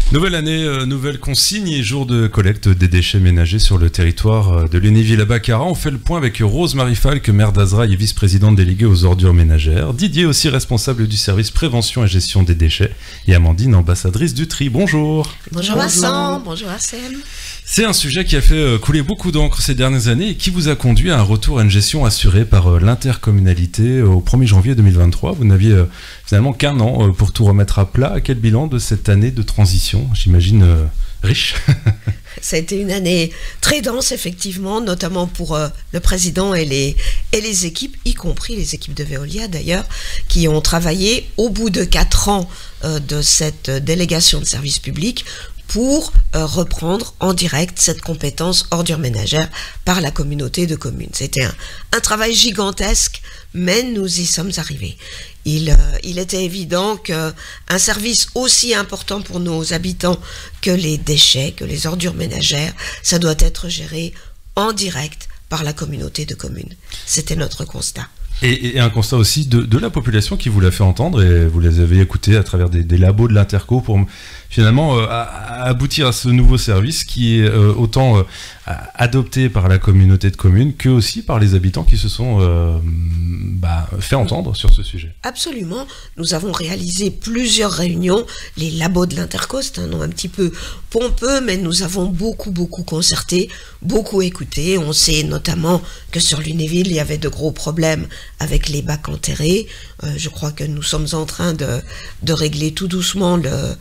Nouvelle année, nouvelle consigne et jour de collecte des déchets ménagers sur le territoire de Lunéville à Baccarat. On fait le point avec Rose-Marie Falk, maire d'Azraï et vice-présidente déléguée aux ordures ménagères. Didier, aussi responsable du service prévention et gestion des déchets. Et Amandine, ambassadrice du tri. Bonjour. Bonjour Vincent, bonjour Assem. C'est un sujet qui a fait couler beaucoup d'encre ces dernières années et qui vous a conduit à un retour à une gestion assurée par l'intercommunalité au 1er janvier 2023. Vous n'aviez finalement qu'un an pour tout remettre à plat. Quel bilan de cette année de transition, j'imagine riche? Ça a été une année très dense, effectivement, notamment pour le président et les équipes, y compris les équipes de Veolia d'ailleurs, qui ont travaillé au bout de 4 ans de cette délégation de service public pour reprendre en direct cette compétence ordures ménagères par la communauté de communes. C'était un travail gigantesque, mais nous y sommes arrivés. Il était évident qu'un service aussi important pour nos habitants que les déchets, que les ordures ménagères, ça doit être géré en direct par la communauté de communes. C'était notre constat. Et un constat aussi de la population qui vous l'a fait entendre, et vous les avez écoutés à travers des labos de l'Interco pour finalement aboutir à ce nouveau service qui est autant adopté par la communauté de communes que aussi par les habitants qui se sont fait entendre sur ce sujet. Absolument. Nous avons réalisé plusieurs réunions. Les labos de l'Interco, c'est un nom un petit peu pompeux, mais nous avons beaucoup concerté, beaucoup écouté. On sait notamment que sur Lunéville, il y avait de gros problèmes avec les bacs enterrés. Je crois que nous sommes en train de régler tout doucement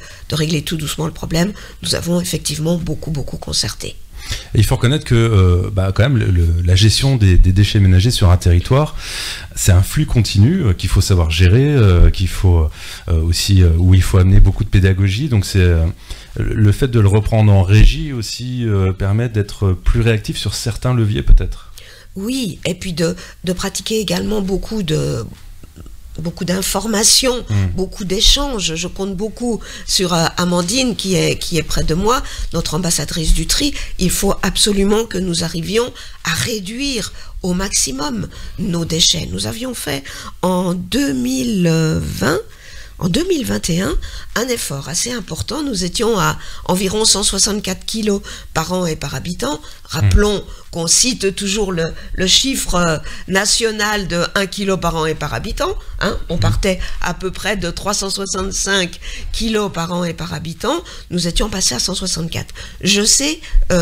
le problème. Nous avons effectivement beaucoup concerté. Et il faut reconnaître que quand même la gestion des déchets ménagers sur un territoire, c'est un flux continu qu'il faut savoir gérer, qu'il faut aussi où il faut amener beaucoup de pédagogie. Donc c'est le fait de le reprendre en régie aussi permet d'être plus réactif sur certains leviers peut-être. Oui, et puis de pratiquer également beaucoup d'informations, beaucoup d'échanges. Je compte beaucoup sur Amandine qui est près de moi, notre ambassadrice du tri. Il faut absolument que nous arrivions à réduire au maximum nos déchets. Nous avions fait en 2021, un effort assez important. Nous étions à environ 164 kilos par an et par habitant. Rappelons qu'on cite toujours le chiffre national de 1 kilo par an et par habitant. On partait à peu près de 365 kilos par an et par habitant. Nous étions passés à 164. Je sais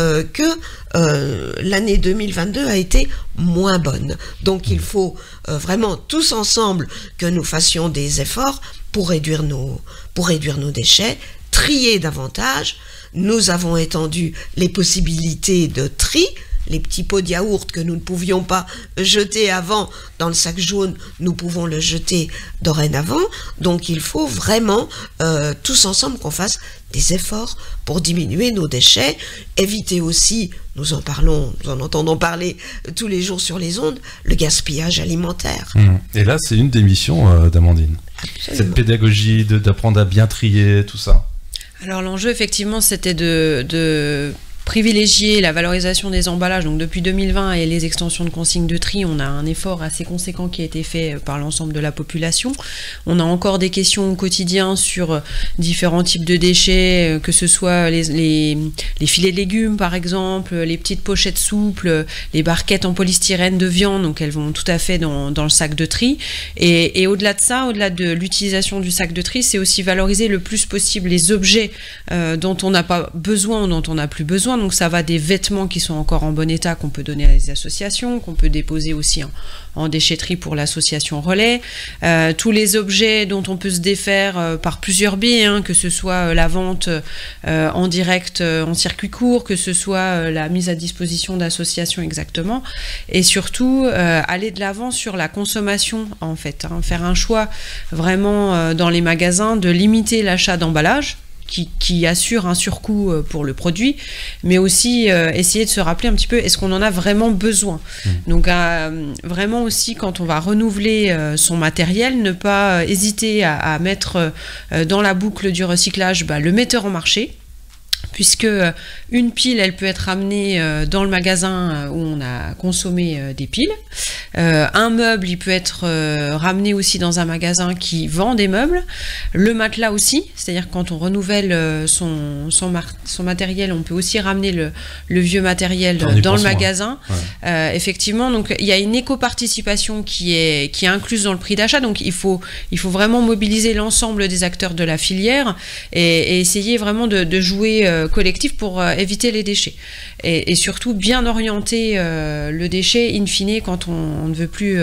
que l'année 2022 a été moins bonne. Donc il faut vraiment tous ensemble que nous fassions des efforts pour réduire nos déchets, trier davantage. Nous avons étendu les possibilités de tri. Les petits pots de yaourt que nous ne pouvions pas jeter avant dans le sac jaune, nous pouvons le jeter dorénavant. Donc il faut vraiment tous ensemble qu'on fasse des efforts pour diminuer nos déchets, éviter aussi, nous en entendons parler tous les jours sur les ondes, le gaspillage alimentaire. Et là, c'est une des missions d'Amandine. Absolument. Cette pédagogie, d'apprendre à bien trier, tout ça. Alors l'enjeu, effectivement, c'était de privilégier la valorisation des emballages. Donc depuis 2020 et les extensions de consignes de tri, on a un effort assez conséquent qui a été fait par l'ensemble de la population. On a encore des questions au quotidien sur différents types de déchets, que ce soit les filets de légumes par exemple, les petites pochettes souples, les barquettes en polystyrène de viande, donc elles vont tout à fait dans le sac de tri. Et au-delà de ça, au-delà de l'utilisation du sac de tri, c'est aussi valoriser le plus possible les objets dont on n'a pas besoin ou dont on n'a plus besoin. Donc ça va des vêtements qui sont encore en bon état qu'on peut donner à des associations, qu'on peut déposer aussi en déchetterie pour l'association Relais. Tous les objets dont on peut se défaire par plusieurs biais, que ce soit la vente en direct en circuit court, que ce soit la mise à disposition d'associations exactement. Et surtout, aller de l'avant sur la consommation en fait. Faire un choix vraiment dans les magasins de limiter l'achat d'emballage, qui assure un surcoût pour le produit, mais aussi essayer de se rappeler un petit peu, est-ce qu'on en a vraiment besoin? Donc vraiment aussi, quand on va renouveler son matériel, ne pas hésiter à mettre dans la boucle du recyclage le metteur en marché, puisque une pile, elle peut être amenée dans le magasin où on a consommé des piles. Un meuble, il peut être ramené aussi dans un magasin qui vend des meubles. Le matelas aussi, c'est-à-dire quand on renouvelle son matériel, on peut aussi ramener le vieux matériel dans le magasin. Ouais. Effectivement, donc il y a une éco-participation qui est incluse dans le prix d'achat, donc il faut vraiment mobiliser l'ensemble des acteurs de la filière et essayer vraiment de jouer collectif pour éviter les déchets et surtout bien orienter le déchet in fine quand on ne veut plus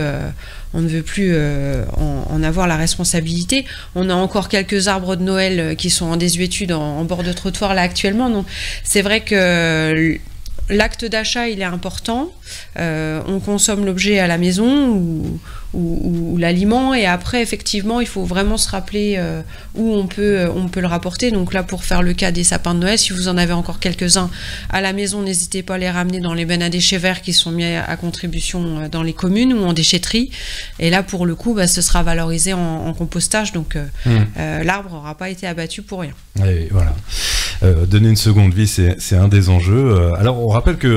en avoir la responsabilité. On a encore quelques arbres de Noël qui sont en désuétude en bord de trottoir là actuellement, donc c'est vrai que l'acte d'achat, il est important. On consomme l'objet à la maison ou l'aliment, et après, effectivement, il faut vraiment se rappeler où on peut le rapporter. Donc là, pour faire le cas des sapins de Noël, si vous en avez encore quelques-uns à la maison, n'hésitez pas à les ramener dans les bennes à déchets verts qui sont mis à contribution dans les communes ou en déchetterie. Et là, pour le coup, ce sera valorisé en compostage. Donc l'arbre n'aura pas été abattu pour rien. Et voilà. Donner une seconde vie, c'est un des enjeux. Alors, on rappelle que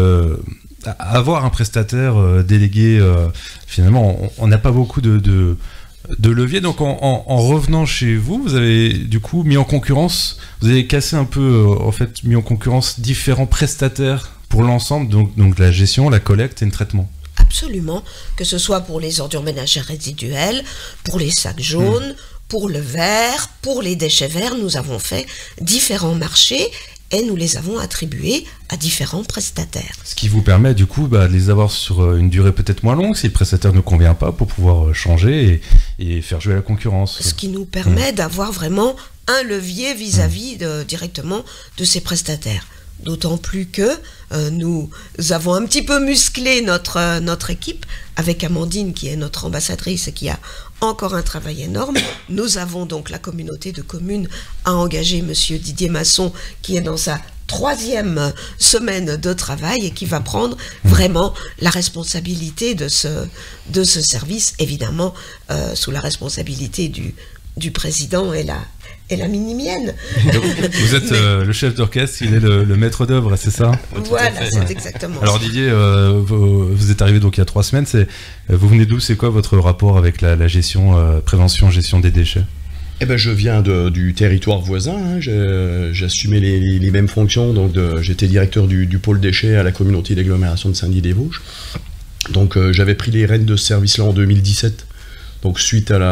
avoir un prestataire délégué, finalement, on n'a pas beaucoup de levier. Donc, en revenant chez vous, vous avez du coup mis en concurrence, vous avez cassé un peu, mis en concurrence différents prestataires pour l'ensemble, donc la gestion, la collecte et le traitement. Absolument, que ce soit pour les ordures ménagères résiduelles, pour les sacs jaunes, pour le verre, pour les déchets verts, nous avons fait différents marchés et nous les avons attribués à différents prestataires. Ce qui vous permet du coup de les avoir sur une durée peut-être moins longue si le prestataire ne convient pas, pour pouvoir changer et faire jouer la concurrence. Ce qui nous permet d'avoir vraiment un levier vis-à-vis directement de ces prestataires. D'autant plus que nous avons un petit peu musclé notre équipe avec Amandine qui est notre ambassadrice et qui a encore un travail énorme. Nous avons donc la communauté de communes à engager monsieur Didier Masson qui est dans sa 3e semaine de travail et qui va prendre vraiment la responsabilité de ce service, évidemment sous la responsabilité du président et la mini-mienne. Vous êtes le chef d'orchestre, il est le maître d'œuvre, c'est ça? Voilà, c'est exactement Alors ça. Didier, vous êtes arrivé donc il y a 3 semaines, vous venez d'où? C'est quoi votre rapport avec la gestion, prévention, gestion des déchets? Eh ben, je viens du territoire voisin, hein. J'assumais les mêmes fonctions, donc j'étais directeur du pôle déchets à la communauté d'agglomération de Saint-Denis-des-Vosges. Donc j'avais pris les rênes de ce service-là en 2017, donc suite à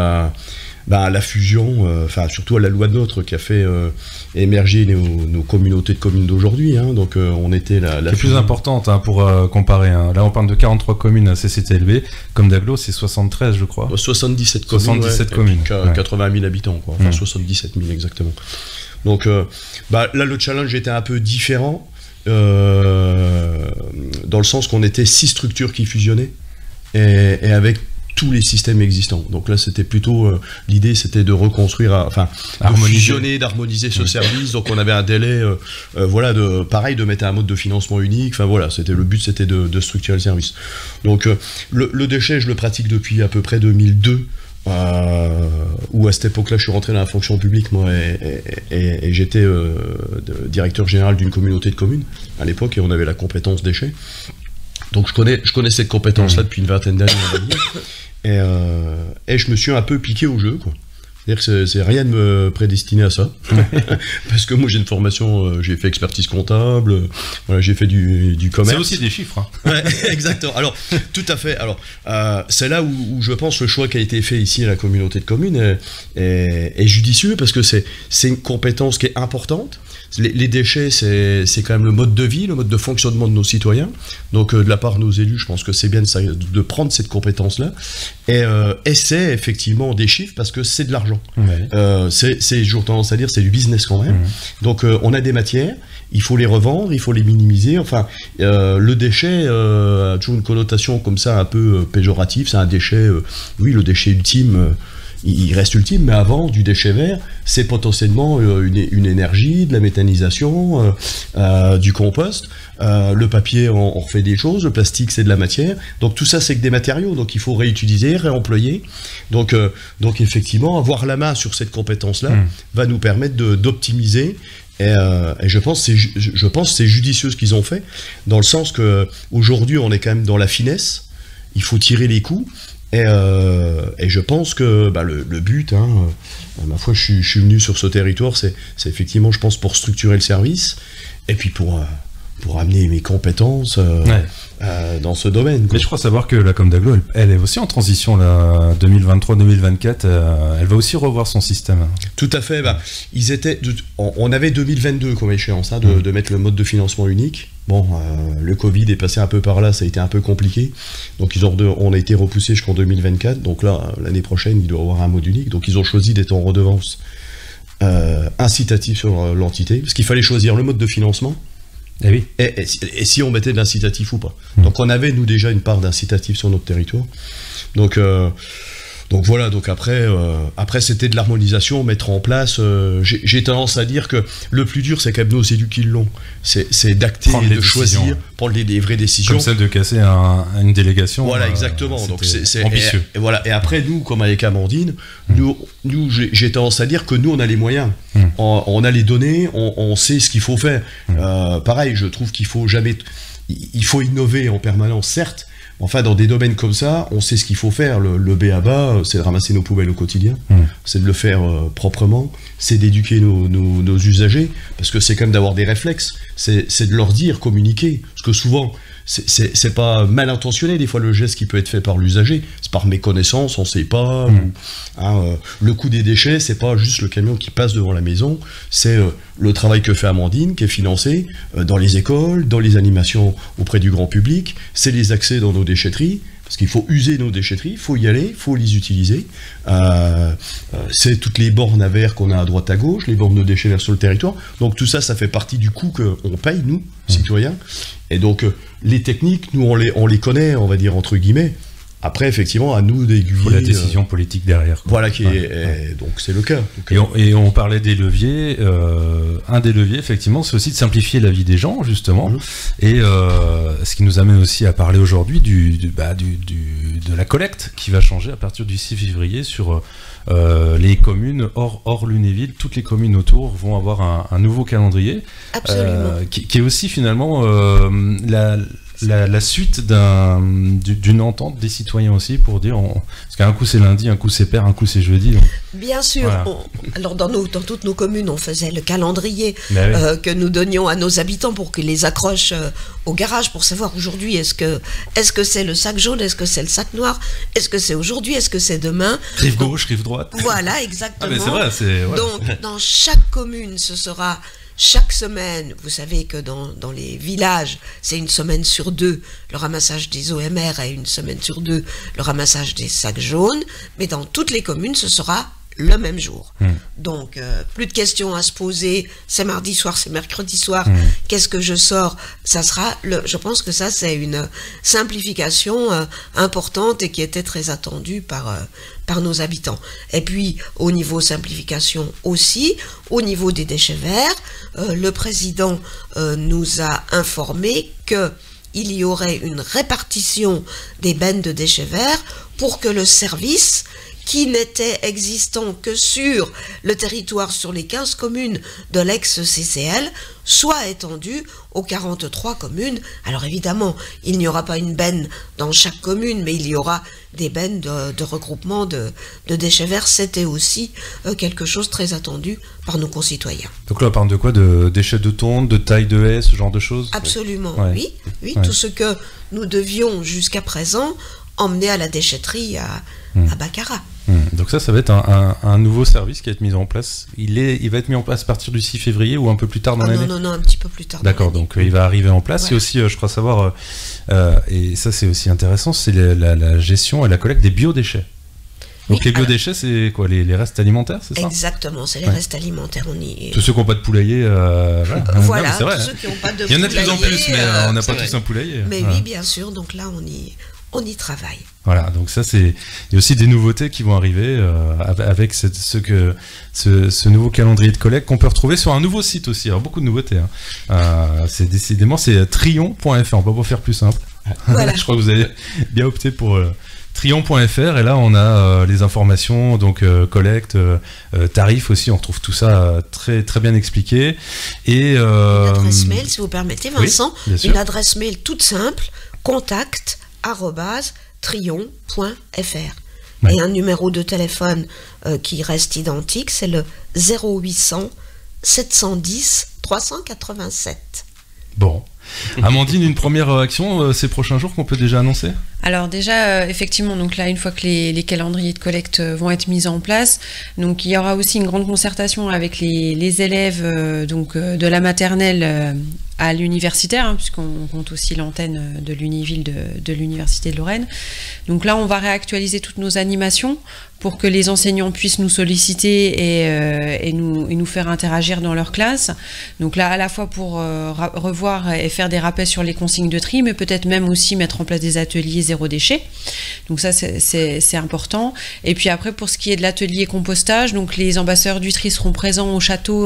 la fusion, surtout à la loi NOTRe qui a fait émerger nos communautés de communes d'aujourd'hui. Hein. Donc on était la plus importante pour comparer. Hein. Là on parle de 43 communes à CCTLB, comme d'agglo c'est 73 je crois. 77 communes. 77 communes. 80 000 habitants, quoi. Enfin 77 000 exactement. Donc là le challenge était un peu différent, dans le sens qu'on était 6 structures qui fusionnaient et avec tous les systèmes existants. Donc là, c'était plutôt l'idée, c'était de reconstruire, de fusionner, d'harmoniser ce service. Donc on avait un délai, de mettre un mode de financement unique. Enfin voilà, le but, c'était de structurer le service. Donc le déchet, je le pratique depuis à peu près 2002. Où à cette époque-là, je suis rentré dans la fonction publique, moi, et j'étais directeur général d'une communauté de communes à l'époque, et on avait la compétence déchets. Donc je connais cette compétence-là depuis une vingtaine d'années, on va dire, et je me suis un peu piqué au jeu, quoi. C'est-à-dire que c'est rien de me prédestiner à ça, parce que moi j'ai une formation, j'ai fait expertise comptable, j'ai fait du commerce. C'est aussi des chiffres. Hein. Ouais, exactement. Alors tout à fait. Alors c'est là où je pense le choix qui a été fait ici à la communauté de communes est judicieux, parce que c'est une compétence qui est importante. Les déchets, c'est quand même le mode de vie, le mode de fonctionnement de nos citoyens. Donc, de la part de nos élus, je pense que c'est bien de prendre cette compétence-là. Et c'est effectivement des chiffres, parce que c'est de l'argent. Ouais. J'ai tendance à dire, c'est du business quand même. Donc, on a des matières, il faut les revendre, il faut les minimiser. Enfin, le déchet a toujours une connotation comme ça, un peu péjorative. C'est un déchet, oui, le déchet ultime. Il reste ultime, mais avant, du déchet vert, c'est potentiellement une énergie, de la méthanisation, du compost. Le papier, on refait des choses. Le plastique, c'est de la matière. Donc tout ça, c'est que des matériaux. Donc il faut réutiliser, réemployer. Donc effectivement, avoir la main sur cette compétence-là va nous permettre d'optimiser Et je pense que c'est judicieux ce qu'ils ont fait, dans le sens que aujourd'hui on est quand même dans la finesse, il faut tirer les coups, et je pense que le but, ma foi, je suis venu sur ce territoire, c'est effectivement, je pense, pour structurer le service, et puis pour amener mes compétences dans ce domaine. Mais je crois savoir que la Comdaglo, elle est aussi en transition, là, 2023-2024, elle va aussi revoir son système. Tout à fait. On avait 2022 comme échéance, de mettre le mode de financement unique. Bon, le Covid est passé un peu par là, ça a été un peu compliqué. Donc on a été repoussé jusqu'en 2024. Donc là, l'année prochaine, il doit y avoir un mode unique. Donc ils ont choisi d'être en redevance incitative sur l'entité, parce qu'il fallait choisir le mode de financement. Et oui. Et si on mettait de l'incitatif ou pas. Donc on avait, nous, déjà une part d'incitatif sur notre territoire. Donc voilà, donc après c'était de l'harmonisation, mettre en place. J'ai tendance à dire que le plus dur, c'est quand même nos élus qui l'ont. C'est d'acter, de choisir, prendre les vraies décisions. Comme celle de casser une délégation. Voilà, exactement. Donc c'est ambitieux. Et voilà. Et après, nous, comme avec Amandine, nous j'ai tendance à dire que nous, on a les moyens. On a les données, on sait ce qu'il faut faire. Pareil, je trouve qu'il faut jamais. Il faut innover en permanence, certes. Enfin, dans des domaines comme ça, on sait ce qu'il faut faire. Le b.a.-ba, c'est de ramasser nos poubelles au quotidien, c'est de le faire proprement, c'est d'éduquer nos usagers, parce que c'est quand même d'avoir des réflexes, c'est de leur dire, communiquer, parce que souvent, c'est pas mal intentionné, des fois, le geste qui peut être fait par l'usager, c'est par méconnaissance, on sait pas, le coût des déchets, c'est pas juste le camion qui passe devant la maison, c'est le travail que fait Amandine, qui est financé dans les écoles, dans les animations auprès du grand public, c'est les accès dans nos déchetteries, parce qu'il faut user nos déchetteries, il faut y aller, il faut les utiliser. C'est toutes les bornes à verre qu'on a à droite à gauche, les bornes de déchets verts sur le territoire. Donc tout ça, ça fait partie du coût qu'on paye, nous, citoyens. Et donc les techniques, nous, on les connaît, on va dire, entre guillemets. Après, effectivement, à nous d'aiguiller. Il faut la décision politique derrière. Voilà, donc c'est le cas. Et on parlait des leviers. Un des leviers, effectivement, c'est aussi de simplifier la vie des gens, justement. Et ce qui nous amène aussi à parler aujourd'hui de la collecte qui va changer à partir du 6 février sur les communes hors Lunéville. Toutes les communes autour vont avoir un nouveau calendrier. Absolument. Qui est aussi, finalement, la suite d'une entente des citoyens aussi, pour dire, parce qu'un coup c'est lundi, un coup c'est père, un coup c'est jeudi. Bien sûr, voilà. Alors dans toutes nos communes, on faisait le calendrier que nous donnions à nos habitants pour qu'ils les accrochent au garage, pour savoir aujourd'hui, est-ce que c'est le sac jaune, est-ce que c'est le sac noir, est-ce que c'est aujourd'hui, est-ce que c'est demain. Rive gauche, rive droite. Voilà, exactement. Mais c'est vrai, Donc dans chaque commune, ce sera... Chaque semaine, vous savez que dans les villages, c'est une semaine sur 2 le ramassage des OMR et une semaine sur 2 le ramassage des sacs jaunes, mais dans toutes les communes, ce sera le même jour. Donc, plus de questions à se poser, c'est mardi soir, c'est mercredi soir, qu'est-ce que je sors? Ça sera, je pense que ça, c'est une simplification importante et qui était très attendue par nos habitants. Et puis, au niveau simplification aussi, au niveau des déchets verts, le président nous a informé qu'il y aurait une répartition des bennes de déchets verts pour que le service, qui n'était existant que sur le territoire, sur les 15 communes de l'ex-CCL, soit étendu aux 43 communes. Alors évidemment, il n'y aura pas une benne dans chaque commune, mais il y aura des bennes de regroupement de déchets verts. C'était aussi quelque chose de très attendu par nos concitoyens. Donc là, on parle de quoi? De déchets de tonte, de taille de haie, ce genre de choses? Absolument, oui. Tout ce que nous devions jusqu'à présent emmener à la déchetterie à Baccarat. Donc ça va être un nouveau service qui va être mis en place. Il va être mis en place à partir du 6 février ou un peu plus tard dans l'année? Non, un petit peu plus tard. D'accord, donc il va arriver en place. Voilà. Et aussi, je crois savoir, et ça c'est aussi intéressant, c'est la gestion et la collecte des biodéchets. Donc les biodéchets, c'est quoi, les restes alimentaires, c'est ça? Exactement, c'est les restes alimentaires. Tous ceux qui n'ont pas de poulailler, voilà, c'est vrai. Tous ceux qui n'ont pas de il y en a de plus en plus, mais on n'a pas tous un poulailler. Mais oui, bien sûr, donc là on y travaille. Voilà, donc ça il y a aussi des nouveautés qui vont arriver avec ce nouveau calendrier de collecte qu'on peut retrouver sur un nouveau site aussi. Alors beaucoup de nouveautés. C'est décidément, c'est trion.fr. On peut pas faire plus simple. Voilà. Je crois que vous avez bien opté pour Trion.fr, et là on a les informations, donc collecte, tarifs aussi, on retrouve tout ça très, très bien expliqué. Et, une adresse mail, si vous permettez, Vincent, oui, une adresse mail toute simple, contact@trion.fr. Ouais. Et un numéro de téléphone qui reste identique, c'est le 0800 710 387. Bon. Amandine, une première action ces prochains jours qu'on peut déjà annoncer ? Alors déjà, effectivement, donc là, une fois que les calendriers de collecte vont être mis en place, donc il y aura aussi une grande concertation avec les élèves de la maternelle à l'universitaire, hein, puisqu'on compte aussi l'antenne de l'Univille de l'Université de Lorraine. Donc là, on va réactualiser toutes nos animations pour que les enseignants puissent nous solliciter et nous faire interagir dans leur classe. Donc là, à la fois pour revoir et faire des rappels sur les consignes de tri, mais peut-être même aussi mettre en place des ateliers zéro déchet. Donc ça, c'est important. Et puis après, pour ce qui est de l'atelier compostage, donc les ambassadeurs du tri seront présents au château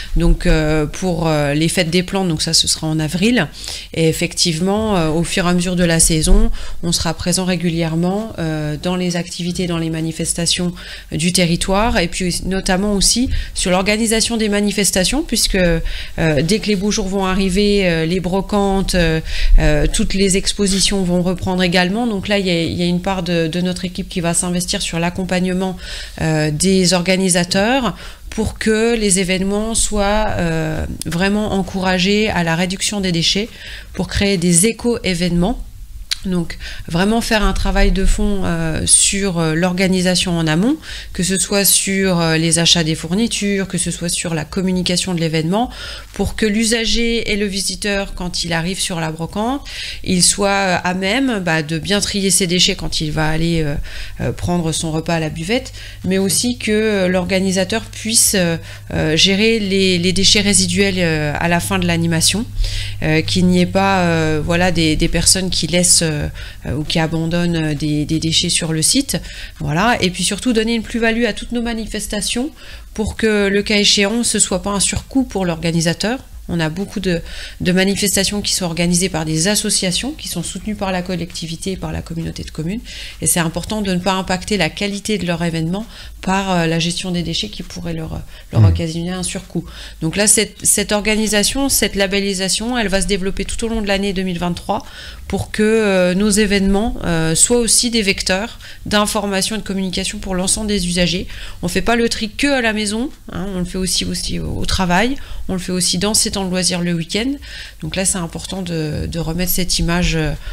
pour les fêtes des plantes, donc ça, ce sera en avril. Et effectivement, au fur et à mesure de la saison, on sera présent régulièrement dans les activités, dans les manifestations du territoire, et puis notamment aussi sur l'organisation des manifestations, puisque dès que les beaux jours vont arriver, les brocantes, toutes les expositions vont reprendre également. Donc là, il y a une part de notre équipe qui va s'investir sur l'accompagnement des organisateurs pour que les événements soient vraiment encouragés à la réduction des déchets, pour créer des éco-événements. Donc vraiment faire un travail de fond sur l'organisation en amont, que ce soit sur les achats des fournitures, que ce soit sur la communication de l'événement, pour que l'usager et le visiteur, quand il arrive sur la brocante, il soit à même de bien trier ses déchets quand il va aller prendre son repas à la buvette, mais aussi que l'organisateur puisse gérer les déchets résiduels à la fin de l'animation, qu'il n'y ait pas des personnes qui laissent ou qui abandonnent des déchets sur le site. Voilà. Et puis surtout donner une plus-value à toutes nos manifestations pour que le cas échéant, ce ne soit pas un surcoût pour l'organisateur. On a beaucoup de manifestations qui sont organisées par des associations qui sont soutenues par la collectivité et par la communauté de communes. Et c'est important de ne pas impacter la qualité de leur événement par la gestion des déchets qui pourrait leur occasionner un surcoût. Donc là, cette organisation, cette labellisation, elle va se développer tout au long de l'année 2023 pour que nos événements soient aussi des vecteurs d'information et de communication pour l'ensemble des usagers. On ne fait pas le tri que à la maison, hein, on le fait aussi au travail, on le fait aussi dans ces temps de loisirs le week-end. Donc là, c'est important de remettre cette image,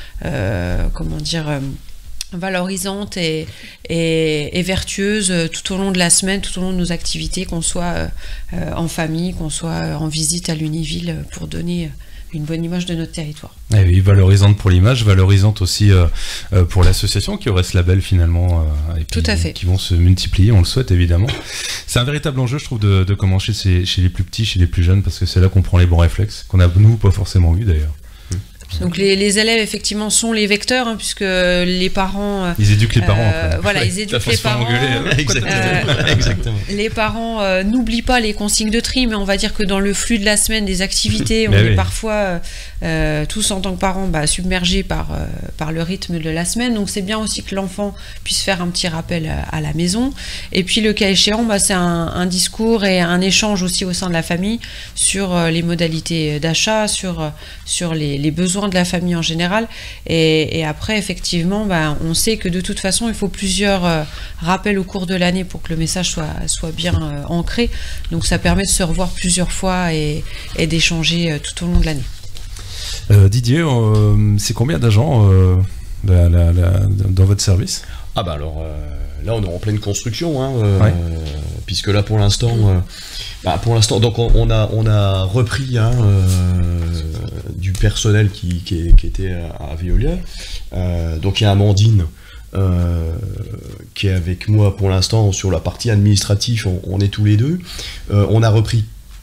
valorisante et vertueuse tout au long de la semaine, tout au long de nos activités, qu'on soit en famille, qu'on soit en visite à l'Univille, pour donner une bonne image de notre territoire. Et oui, valorisante pour l'image, valorisante aussi pour l'association qui aurait ce label finalement, et puis, tout à fait. Qui vont se multiplier, on le souhaite évidemment. C'est un véritable enjeu, je trouve, de commencer chez les plus petits, chez les plus jeunes, parce que c'est là qu'on prend les bons réflexes, qu'on a nous pas forcément eu d'ailleurs. Donc les élèves effectivement sont les vecteurs, hein, puisque les parents ils éduquent les parents après. Voilà, ils éduquent les parents. Exactement. Les parents n'oublient pas les consignes de tri, mais on va dire que dans le flux de la semaine des activités, on est parfois tous en tant que parents submergés par le rythme de la semaine. Donc c'est bien aussi que l'enfant puisse faire un petit rappel à la maison. Et puis le cas échéant, c'est un discours et un échange aussi au sein de la famille sur les modalités d'achat, sur les besoins de la famille en général, et après effectivement on sait que de toute façon il faut plusieurs rappels au cours de l'année pour que le message soit bien ancré, donc ça permet de se revoir plusieurs fois et d'échanger tout au long de l'année. Didier, c'est combien d'agents dans votre service ? Alors là on est en pleine construction, puisque là pour l'instant donc on a repris du personnel qui était à Veolia. Donc il y a Amandine qui est avec moi pour l'instant sur la partie administrative, on est tous les deux. On a repris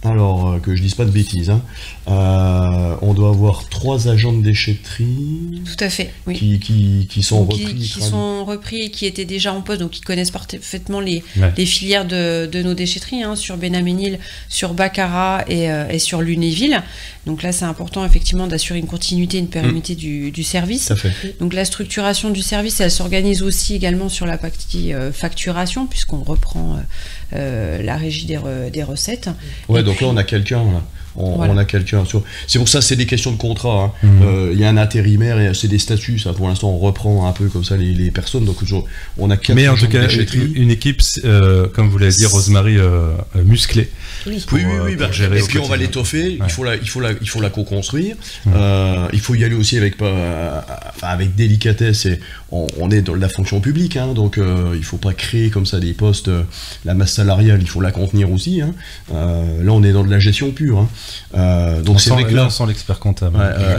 Alors, que je dise pas de bêtises, hein. On doit avoir 3 agents de déchetterie. Tout à fait, oui. Qui sont repris. Qui sont repris, qui étaient déjà en poste, donc qui connaissent parfaitement les filières de nos déchetteries, hein, sur Bénamenil, sur Baccarat et sur Lunéville. Donc là, c'est important effectivement d'assurer une continuité, une pérennité du service. Tout à fait. Donc la structuration du service, elle s'organise aussi également sur la partie facturation, puisqu'on reprend la régie des recettes. Ouais, donc là, on a quelqu'un, là. On a quelqu'un. C'est pour ça, c'est des questions de contrat. Il y a un intérimaire et c'est des statuts. Ça, pour l'instant, on reprend un peu comme ça les personnes. Donc, on a 4. Mais en tout cas, une équipe, comme vous l'avez dit, Rosemary, musclée. Oui. Pour gérer. Et puis on va l'étoffer. Ouais. Il faut la co-construire. Il faut y aller aussi avec délicatesse. Et on est dans la fonction publique, hein, donc il faut pas créer comme ça des postes. La masse salariale, il faut la contenir aussi. Hein. Là, on est dans de la gestion pure. Hein. Donc c'est vrai que là, on sent l'expert comptable.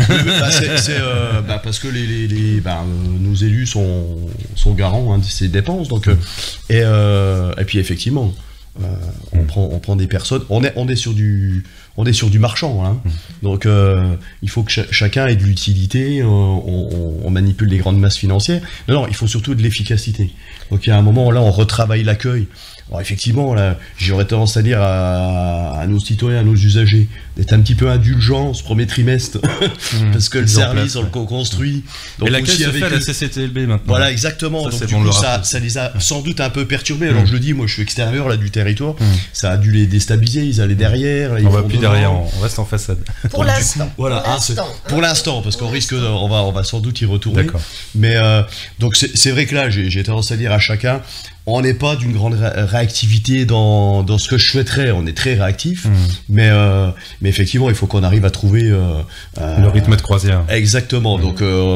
Parce que nos élus sont garants, hein, de ces dépenses. Donc et puis effectivement, on prend des personnes. On est sur du marchand, hein. Donc il faut que chacun ait de l'utilité. On manipule les grandes masses financières. Non, il faut surtout de l'efficacité. Donc il y a un moment là, on retravaille l'accueil. Alors effectivement, là, j'aurais tendance à dire à nos citoyens, à nos usagers, d'être un petit peu indulgents ce premier trimestre, parce que le service, on le construit. Et l'accueil se fait à la CCTLB maintenant. Voilà, exactement. Donc du coup, ça les a sans doute un peu perturbés. Alors je le dis, moi je suis extérieur là du territoire, ça a dû les déstabiliser, ils allaient derrière. On va plus derrière, on reste en façade. Pour l'instant. Voilà, pour l'instant, parce qu'on risque, on va sans doute y retourner. D'accord. Mais donc c'est vrai que là, j'ai tendance à dire à chacun, on n'est pas d'une grande réactivité dans ce que je souhaiterais. On est très réactif, mais effectivement, il faut qu'on arrive à trouver le rythme de croisière. Exactement. Donc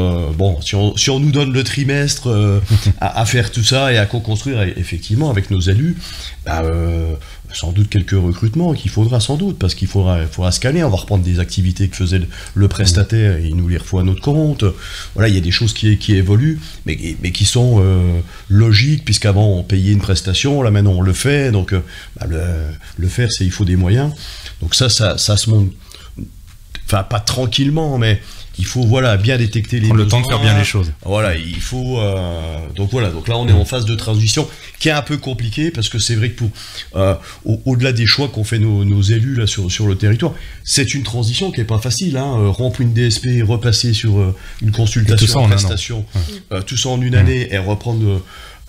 si on nous donne le trimestre à faire tout ça et à co-construire effectivement avec nos élus, sans doute quelques recrutements qu'il faudra sans doute, parce qu'il faudra scanner. On va reprendre des activités que faisait le prestataire et il nous les refout à notre compte. Voilà, il y a des choses qui évoluent, mais qui sont logiques, puisqu'avant on payait une prestation, là maintenant on le fait. Donc le faire, il faut des moyens. Donc ça se monte, enfin pas tranquillement, mais il faut bien détecter les besoins. Le temps de faire bien les choses. Voilà, il faut donc là on est en phase de transition qui est un peu compliquée, parce que c'est vrai que au-delà des choix qu'ont fait nos élus là sur le territoire, c'est une transition qui est pas facile, hein. Rompre une DSP, repasser sur une consultation, une prestation, tout ça en une année, et reprendre.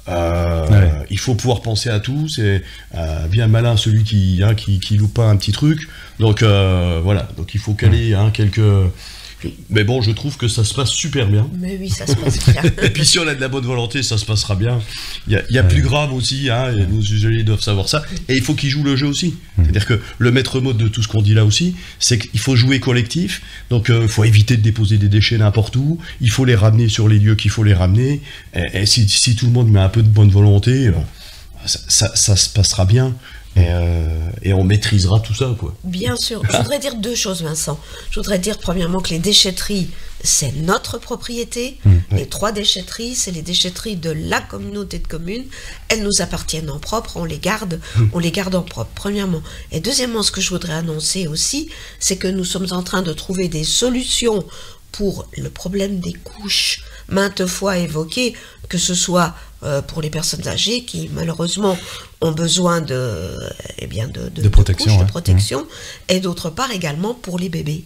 Il faut pouvoir penser à tout. C'est bien malin celui qui loupe pas un petit truc. Donc voilà, donc il faut caler quelques. Mais bon, je trouve que ça se passe super bien. Mais oui, ça se passe bien. Et puis si on a de la bonne volonté, ça se passera bien. Il y a plus grave aussi, hein, et nos usagers doivent savoir ça. Et il faut qu'ils jouent le jeu aussi. C'est-à-dire que le maître mot de tout ce qu'on dit là aussi, c'est qu'il faut jouer collectif. Donc il faut éviter de déposer des déchets n'importe où. Il faut les ramener sur les lieux qu'il faut les ramener. Et si tout le monde met un peu de bonne volonté, ça se passera bien. Et on maîtrisera tout ça, quoi. Bien sûr. Je voudrais dire 2 choses, Vincent. Je voudrais dire, premièrement, que les déchetteries, c'est notre propriété. Les 3 déchetteries, c'est les déchetteries de la communauté de communes. Elles nous appartiennent en propre, on les garde en propre, premièrement. Et deuxièmement, ce que je voudrais annoncer aussi, c'est que nous sommes en train de trouver des solutions pour le problème des couches, maintes fois évoqué, que ce soit pour les personnes âgées qui malheureusement ont besoin de protection, couches, de protection, et d'autre part également pour les bébés.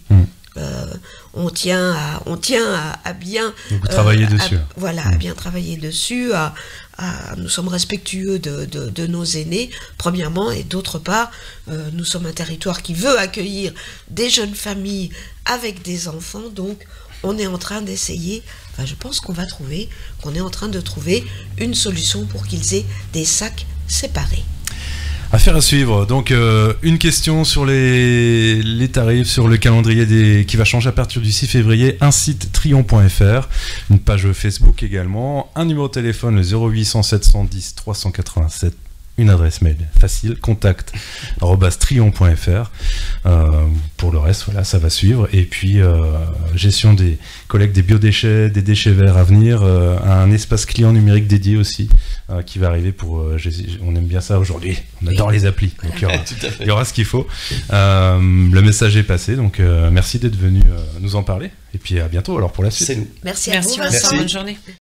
On tient à bien travailler dessus. À bien travailler dessus. Nous sommes respectueux de nos aînés, premièrement, et d'autre part, nous sommes un territoire qui veut accueillir des jeunes familles avec des enfants, donc on est en train d'essayer, je pense qu'on est en train de trouver une solution pour qu'ils aient des sacs séparés. Affaire à suivre. Donc une question sur les tarifs, sur le calendrier qui va changer à partir du 6 février, un site trion.fr, une page Facebook également, un numéro de téléphone, le 0800 710 387, une adresse mail facile, contact@trion.fr. Pour le reste, voilà, ça va suivre. Et puis, gestion des collectes des biodéchets, des déchets verts à venir, un espace client numérique dédié aussi, qui va arriver pour... on aime bien ça aujourd'hui, on adore les applis, donc il y aura ce qu'il faut. Le message est passé, donc merci d'être venu nous en parler. Et puis à bientôt alors pour la suite. C'est nous. Merci à vous, Vincent, Vincent. bonne journée.